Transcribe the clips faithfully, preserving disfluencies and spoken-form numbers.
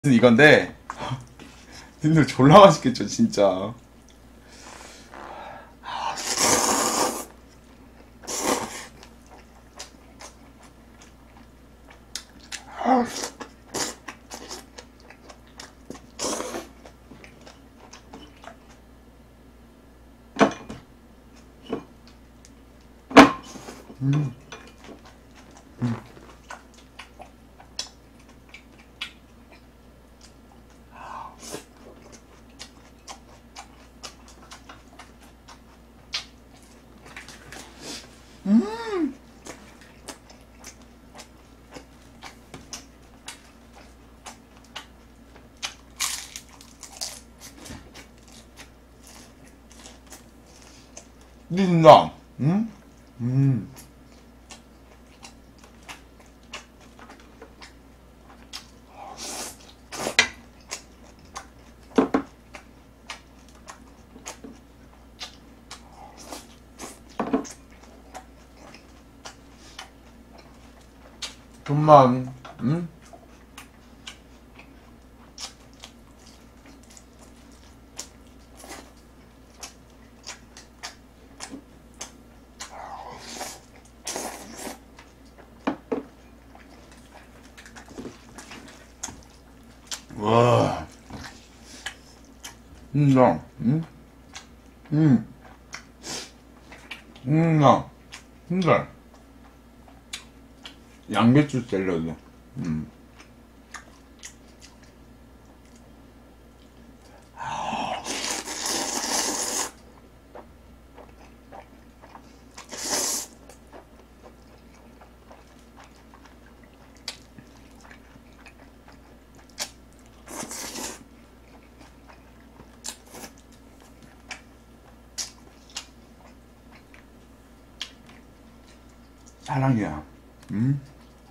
이건데 님들 졸라 맛있겠죠 진짜. 음. 음. 음. 닌나. 음? 음. 좀만. 음? 와. 닌나. 음? 음. 닌나. 진짜. 양배추 샐러드. 음. 사랑이야. 음?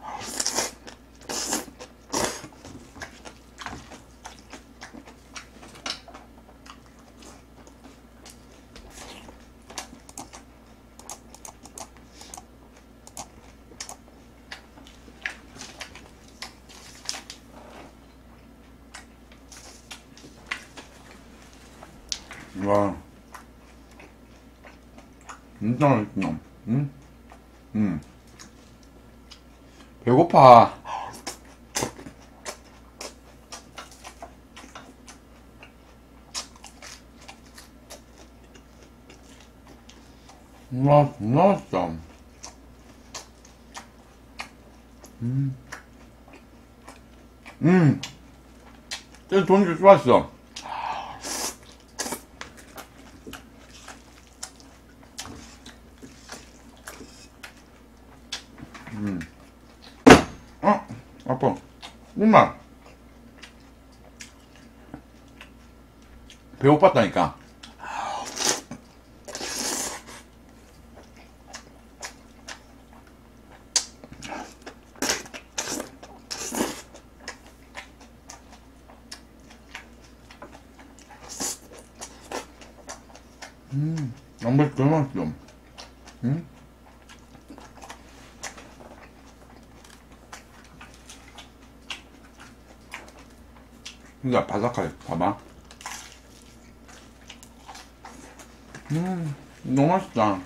와. 진짜 맛있다. 응? 응. 배고파. 와, 진짜 맛있다. 음. 음. 쟤 돈줄 좋았어. 음. 어? 아빠. 엄마. 배고팠다니까. 음. 양배추 너무 맛있어. 음? 진짜 바삭하게. 봐봐. 음. 너무 맛있다.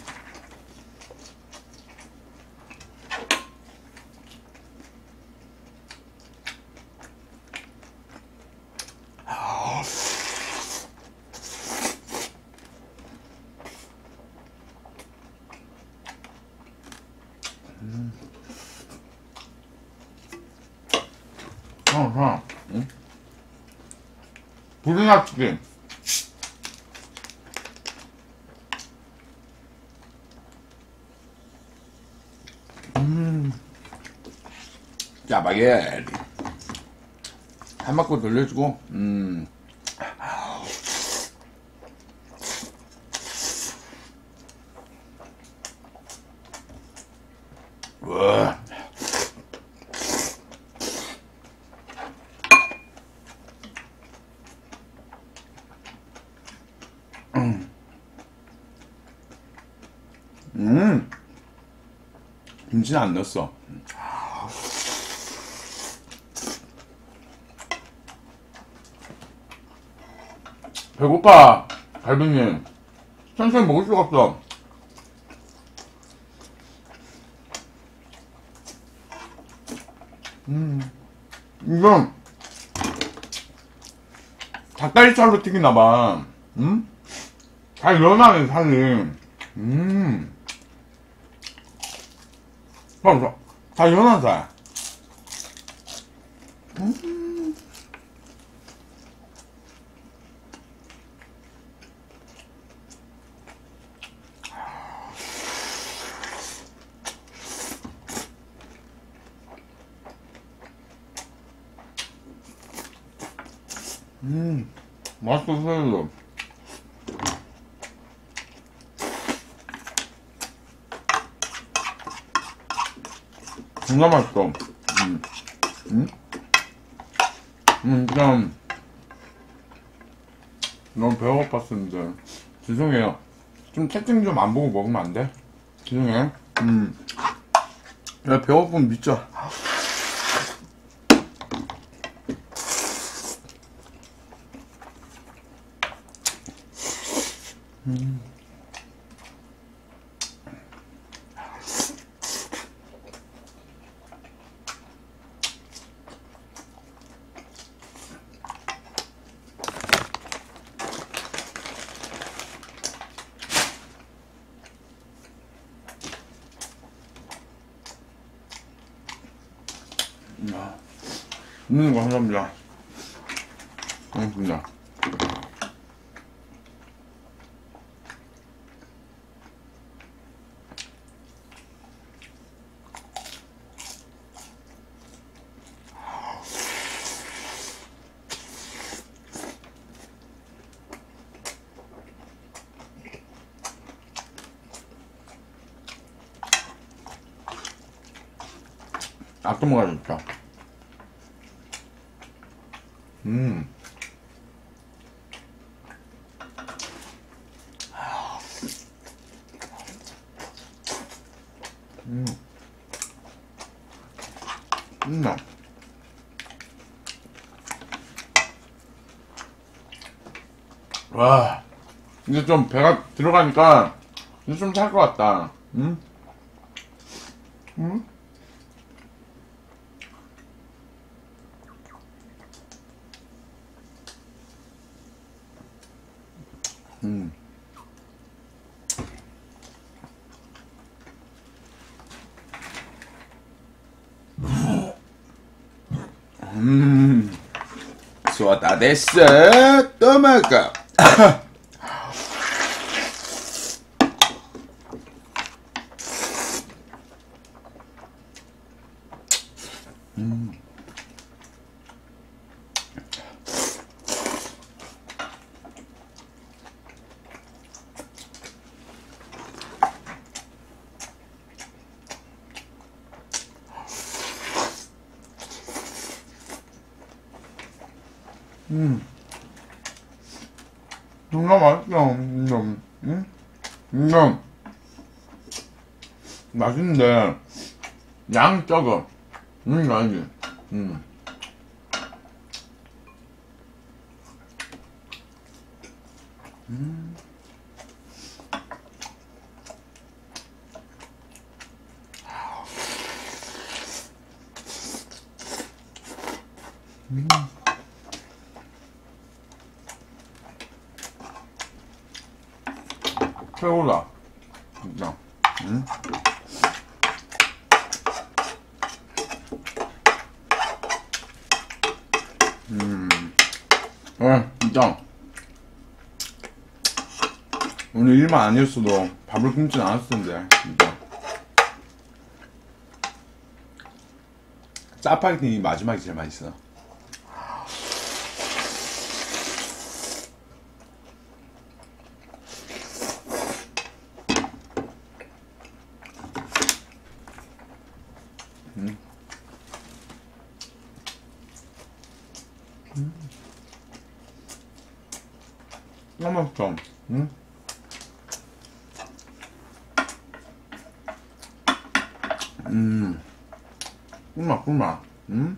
음. 어, 자. 응? 불이나 튀김. 음. 짜파게티. 한 바퀴 돌려주고, 음. 와. 음. 음. 김치는 안 넣었어. 배고파, 갈비님. 천천히 먹을 수가 없어. 음, 이건 닭다리살로 튀기나봐. 음? 잘 연하네, 살이. 음. 봐봐, 다 연한 살. 음. 음, 맛있어, 살도. 진짜 맛있어. 음, 음, 음, 그냥, 너무 배고팠었는데. 죄송해요. 좀 채팅 좀 안 보고 먹으면 안 돼? 죄송해. 음, 야, 배고프면 미쳐. 음. 음, 감사합니다. 고맙습니다. 아껴 먹어야겠다. 음. 음. 음. 와. 이제 좀 배가 들어가니까 이제 좀 살 것 같다. 응? 응? 음. 음. 소화 다 됐어. 또 먹어. 음. 음. 정말 맛있어. 음. 음. 음. 맛있는데 양 적어. 음, 아니지. 음. 음. 음. 최고다. 진짜. 음. 음. 어, 진짜. 오늘 일만 아니었어도 밥을 굶진 않았을 텐데, 진짜. 짜파게티 마지막이 제일 맛있어. 음. 음. 너무 맛있어. 음. 음. 꿀맛, 꿀맛. 음.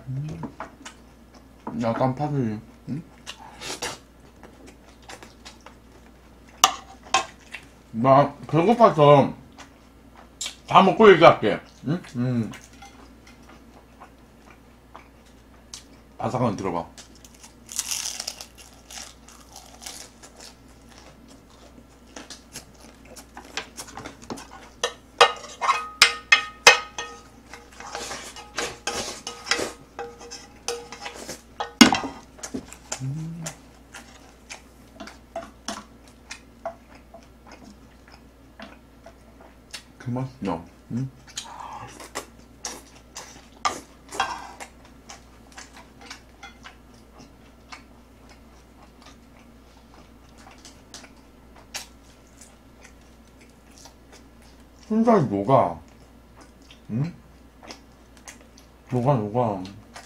약간 파슬리. 응? 나 배고파서 다 먹고 얘기할게. 응? 음. 바삭한 들어봐. 음. 그 맛이야. 응? 순살 녹아. 응? 녹아, 녹아.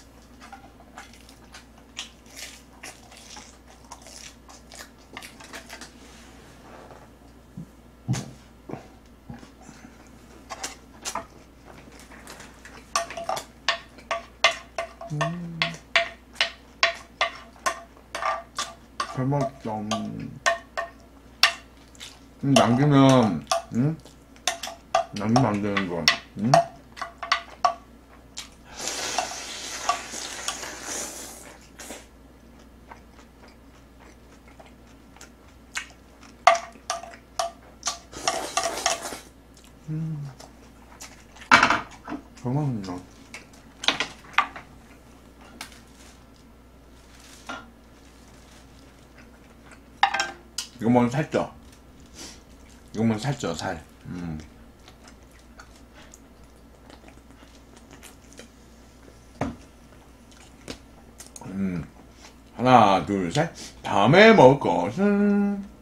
음. 잘 먹었어. 음, 남기면, 응? 남기면 안 되는 거. 응? 음. 잘 먹었나? 이거만 살쪄. 이거만 살쪄, 살. 음. 음. 하나, 둘, 셋. 다음에 먹을 것은